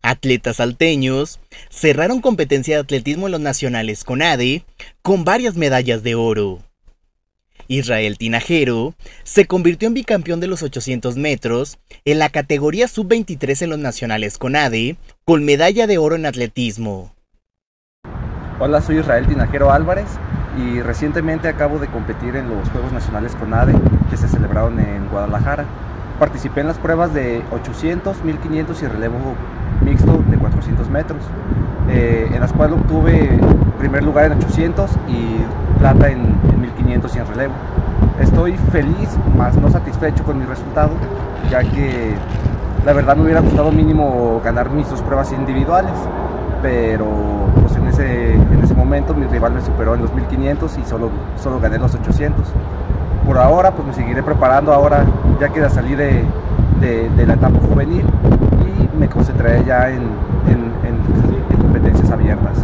Atletas salteños cerraron competencia de atletismo en los nacionales CONADE con varias medallas de oro. Israel Tinajero se convirtió en bicampeón de los 800 metros en la categoría sub-23 en los nacionales CONADE con medalla de oro en atletismo. Hola, soy Israel Tinajero Álvarez y recientemente acabo de competir en los Juegos Nacionales CONADE que se celebraron en Guadalajara. Participé en las pruebas de 800, 1500 y relevo mixto de 400 metros, en las cuales obtuve primer lugar en 800 y plata en 1500 y en relevo. Estoy feliz, más no satisfecho con mi resultado, ya que la verdad me hubiera gustado mínimo ganar mis dos pruebas individuales, pero pues en ese momento mi rival me superó en los 1500 y solo gané los 800. Por ahora pues me seguiré preparando ahora, ya que salí de la etapa juvenil y me concentraré ya en competencias abiertas.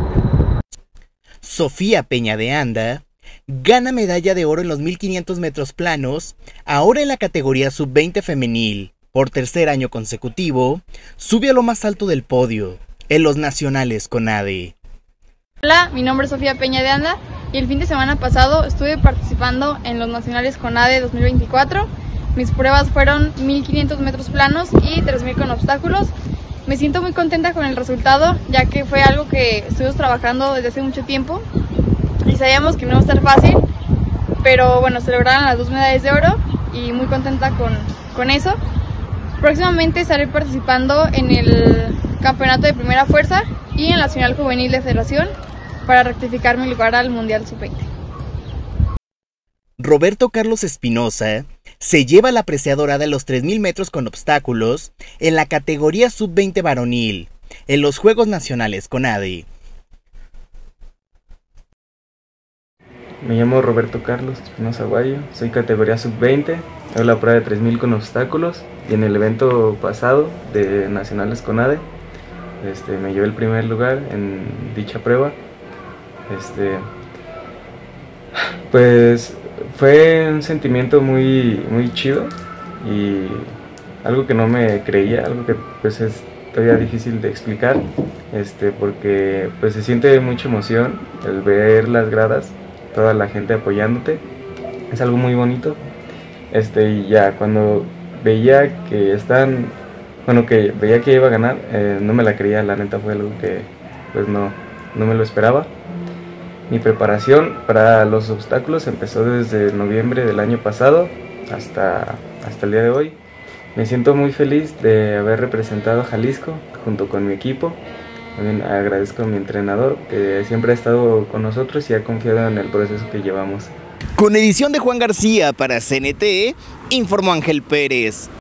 Sofía Peña de Anda gana medalla de oro en los 1500 metros planos, ahora en la categoría sub-20 femenil. Por tercer año consecutivo, sube a lo más alto del podio en los nacionales CONADE. Hola, mi nombre es Sofía Peña de Anda y el fin de semana pasado estuve participando en los nacionales CONADE 2024. Mis pruebas fueron 1500 metros planos y 3000 con obstáculos. Me siento muy contenta con el resultado, ya que fue algo que estuvimos trabajando desde hace mucho tiempo y sabíamos que no iba a estar fácil, pero bueno, se lograron las dos medallas de oro y muy contenta con eso. Próximamente estaré participando en el campeonato de primera fuerza y en la nacional juvenil de federación para rectificar mi lugar al mundial sub-20. Roberto Carlos Espinosa se lleva la presea dorada en los 3000 metros con obstáculos en la categoría sub-20 varonil en los Juegos Nacionales CONADE. Me llamo Roberto Carlos Espinosa Guayo, soy categoría sub-20, hago la prueba de 3000 con obstáculos y en el evento pasado de Nacionales CONADE me llevé el primer lugar en dicha prueba. Pues fue un sentimiento muy chido y algo que no me creía, algo que pues es todavía difícil de explicar, porque pues se siente mucha emoción el ver las gradas, toda la gente apoyándote, es algo muy bonito. Y ya cuando veía que veía que iba a ganar, no me la creía, la neta fue algo que pues no me lo esperaba. Mi preparación para los obstáculos empezó desde noviembre del año pasado hasta el día de hoy. Me siento muy feliz de haber representado a Jalisco junto con mi equipo. También agradezco a mi entrenador que siempre ha estado con nosotros y ha confiado en el proceso que llevamos. Con edición de Juan García para CNT, informó Ángel Pérez.